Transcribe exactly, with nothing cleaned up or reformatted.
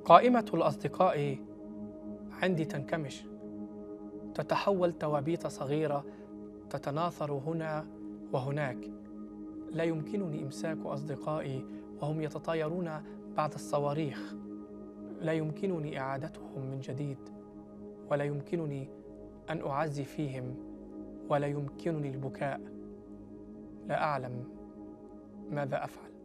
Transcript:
قائمة الأصدقاء عندي تنكمش، تتحول توابيت صغيرة تتناثر هنا وهناك. لا يمكنني إمساك أصدقائي وهم يتطايرون بعد الصواريخ، لا يمكنني إعادتهم من جديد، ولا يمكنني أن أعزي فيهم، ولا يمكنني البكاء. لا أعلم ماذا أفعل.